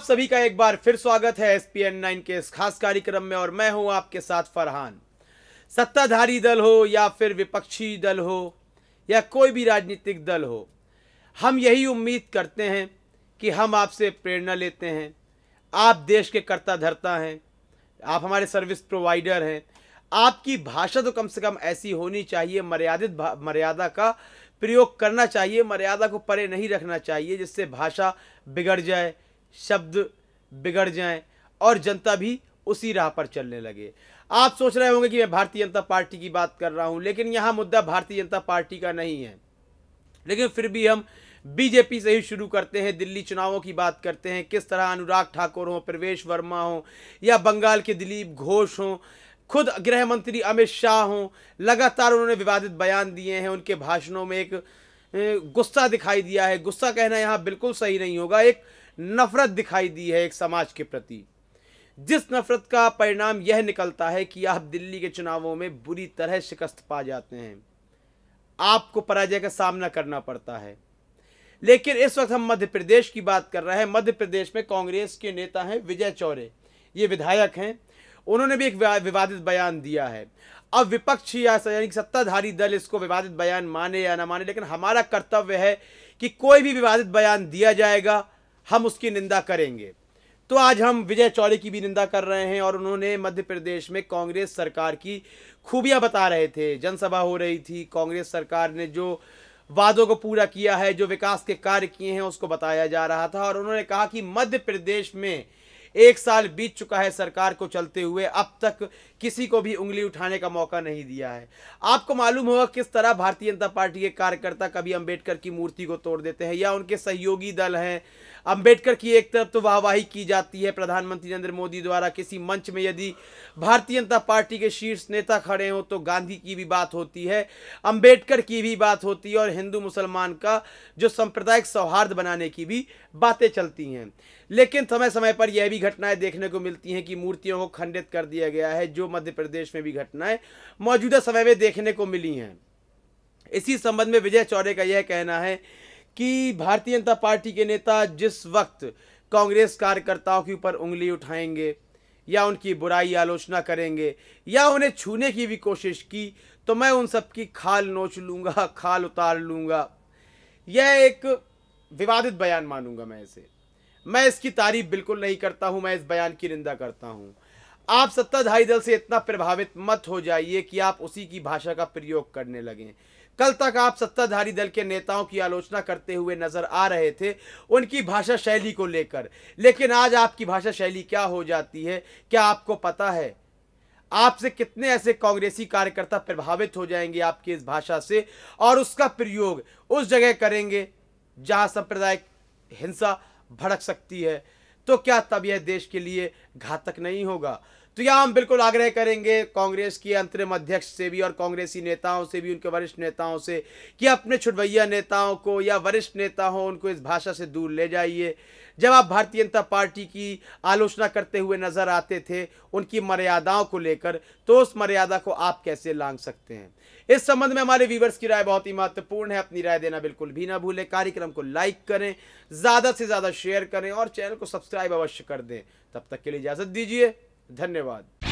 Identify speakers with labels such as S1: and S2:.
S1: सभी का एक बार फिर स्वागत है SPN9 के इस खास कार्यक्रम में और मैं हूं आपके साथ फरहान। सत्ताधारी दल हो या फिर विपक्षी दल हो या कोई भी राजनीतिक दल हो, हम यही उम्मीद करते हैं कि हम आपसे प्रेरणा लेते हैं। आप देश के कर्ता धर्ता हैं, आप हमारे सर्विस प्रोवाइडर हैं। आपकी भाषा तो कम से कम ऐसी होनी चाहिए, मर्यादा का प्रयोग करना चाहिए, मर्यादा को परे नहीं रखना चाहिए जिससे भाषा बिगड़ जाए, शब्द बिगड़ जाएं और जनता भी उसी राह पर चलने लगे। आप सोच रहे होंगे कि मैं भारतीय जनता पार्टी की बात कर रहा हूं, लेकिन यहां मुद्दा भारतीय जनता पार्टी का नहीं है। लेकिन फिर भी हम बीजेपी से ही शुरू करते हैं। दिल्ली चुनावों की बात करते हैं। किस तरह अनुराग ठाकुर हो, प्रवेश वर्मा हो या बंगाल के दिलीप घोष हो, खुद गृह मंत्री अमित शाह हो, लगातार उन्होंने विवादित बयान दिए हैं। उनके भाषणों में एक गुस्सा दिखाई दिया है। गुस्सा कहना यहाँ बिल्कुल सही नहीं होगा, एक नफरत दिखाई दी है एक समाज के प्रति, जिस नफरत का परिणाम यह निकलता है कि आप दिल्ली के चुनावों में बुरी तरह शिकस्त पा जाते हैं, आपको पराजय का सामना करना पड़ता है। लेकिन इस वक्त हम मध्य प्रदेश की बात कर रहे हैं। मध्य प्रदेश में कांग्रेस के नेता हैं विजय चौरे, ये विधायक हैं। उन्होंने भी एक विवादित बयान दिया है। अब विपक्ष या सत्ताधारी दल इसको विवादित बयान माने या ना माने, लेकिन हमारा कर्तव्य है कि कोई भी विवादित बयान दिया जाएगा हम उसकी निंदा करेंगे। तो आज हम विजय चौरे की भी निंदा कर रहे हैं और उन्होंने मध्य प्रदेश में कांग्रेस सरकार की खूबियां बता रहे थे। जनसभा हो रही थी, कांग्रेस सरकार ने जो वादों को पूरा किया है, जो विकास के कार्य किए हैं उसको बताया जा रहा था। और उन्होंने कहा कि मध्य प्रदेश में 1 साल बीत चुका है सरकार को चलते हुए, अब तक किसी को भी उंगली उठाने का मौका नहीं दिया है। आपको मालूम होगा किस तरह भारतीय जनता पार्टी के कार्यकर्ता कभी अंबेडकर की मूर्ति को तोड़ देते हैं या उनके सहयोगी दल हैं। अंबेडकर की एक तरफ तो वाहवाही की जाती है प्रधानमंत्री नरेंद्र मोदी द्वारा, किसी मंच में यदि भारतीय जनता पार्टी के शीर्ष नेता खड़े हो तो गांधी की भी बात होती है, अंबेडकर की भी बात होती है और हिंदू मुसलमान का जो सांप्रदायिक सौहार्द बनाने की भी बातें चलती हैं। लेकिन समय समय पर यह भी घटनाएं देखने को मिलती हैं कि मूर्तियों को खंडित कर दिया गया है, जो मध्य प्रदेश में भी घटनाएं मौजूदा समय में देखने को मिली हैं। इसी संबंध में विजय चौरे का यह कहना है कि भारतीय जनता पार्टी के नेता जिस वक्त कांग्रेस कार्यकर्ताओं के ऊपर उंगली उठाएंगे या उनकी बुराई आलोचना करेंगे या उन्हें छूने की भी कोशिश की तो मैं उन सब की खाल नोच लूँगा, खाल उतार लूँगा। यह एक विवादित बयान मानूंगा मैं इसे। मैं इसकी तारीफ बिल्कुल नहीं करता हूं, मैं इस बयान की निंदा करता हूं। आप सत्ताधारी दल से इतना प्रभावित मत हो जाइए कि आप उसी की भाषा का प्रयोग करने लगें। कल तक आप सत्ताधारी दल के नेताओं की आलोचना करते हुए नजर आ रहे थे उनकी भाषा शैली को लेकर, लेकिन आज आपकी भाषा शैली क्या हो जाती है, क्या आपको पता है? आपसे कितने ऐसे कांग्रेसी कार्यकर्ता प्रभावित हो जाएंगे आपकी इस भाषा से और उसका प्रयोग उस जगह करेंगे जहां सांप्रदायिक हिंसा भड़क सकती है। तो क्या तब यह देश के लिए घातक नहीं होगा? तो यह हम बिल्कुल आग्रह करेंगे कांग्रेस की अंतरिम अध्यक्ष से भी और कांग्रेसी नेताओं से भी, उनके वरिष्ठ नेताओं से, कि अपने छुटभैया नेताओं को या वरिष्ठ नेता हो उनको इस भाषा से दूर ले जाइए। जब आप भारतीय जनता पार्टी की आलोचना करते हुए नजर आते थे उनकी मर्यादाओं को लेकर, तो उस मर्यादा को आप कैसे लांघ सकते हैं? इस संबंध में हमारे व्यूअर्स की राय बहुत ही महत्वपूर्ण है। अपनी राय देना बिल्कुल भी ना भूलें। कार्यक्रम को लाइक करें, ज्यादा से ज्यादा शेयर करें और चैनल को सब्सक्राइब अवश्य कर दें। तब तक के लिए इजाजत दीजिए। धन्यवाद।